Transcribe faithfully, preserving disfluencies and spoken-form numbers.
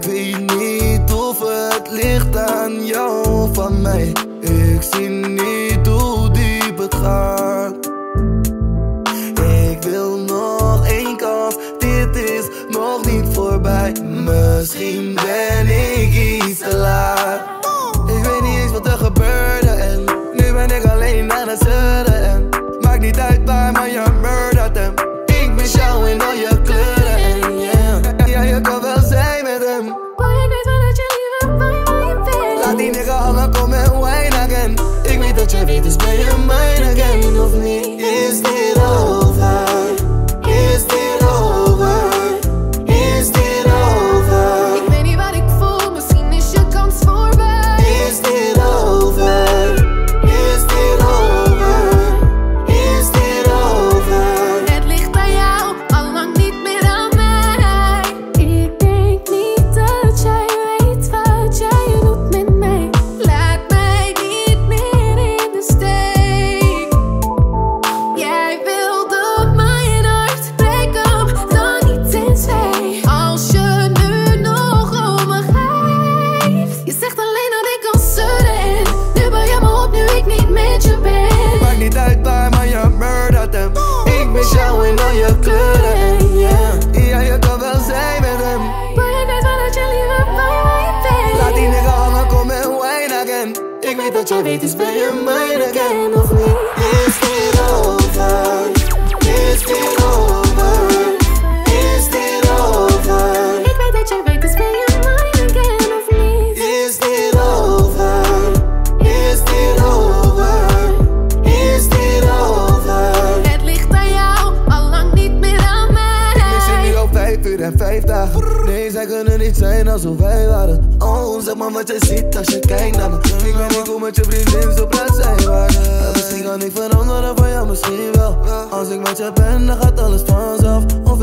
Ik weet niet of het ligt aan jou of van mij. Ik zie niet hoe diep het gaat. Ik wil nog één kans, dit is nog niet voorbij. Misschien ben ik iets te laat. Ik weet niet eens wat er gebeurde en nu ben ik alleen aan het zeuren. En maakt niet uit waar, maar je murdert hem. Ik mis jou in al je kleuren en yeah. Ja, je kan wel zijn met hem. Boy, ik weet wel dat je liever bij mij bent. Laat die nigga hangen, kom en wine again. Ik weet dat je weet, dus ben je mine again of niet? Is dit over? Is dit over? Is dit over? Ik weet niet wat ik voel, misschien is je kans voorbij. Is dit over? Is dit over? Is dit over? Het ligt aan jou, allang niet meer aan mij. Ik denk niet dat jij weet wat jij doet met mij. Laat mij niet meer in de steek. Jij wilde mijn hart breken, dan niet in twee. Als je nu nog om me geeft. Je zegt alleen dat ik kan zeuren en nu bel je me op nu ik niet met je ben. Maakt niet uit waar, maar je murdert hem. Ik mis jou in al je kleuren en yeah. Ja, je kan wel zijn met hem. Boy, ik weet wel dat je liever bij mij bent. Laat die nigga hangen, kom en wine again. Ik weet dat je weet, dus ben je mine again of niet? Is dit over? Is dit over? Is dit over? Ik weet dat je weet, dus ben je mine again of niet? Is dit over? Is dit over? Is dit over? Het ligt aan jou, allang niet meer aan mij. Ik zit nu al vijf uur en vijf dagen. Nee, zij kunnen niet zijn alsof wij waren. Oh, zeg maar wat je ziet als je kijkt naar me. Ik ben niet cool met je vriendin, zo praat zij waren. Misschien kan ik veranderen voor jou, misschien wel. Als ik met je ben, dan gaat alles vanzelf. Of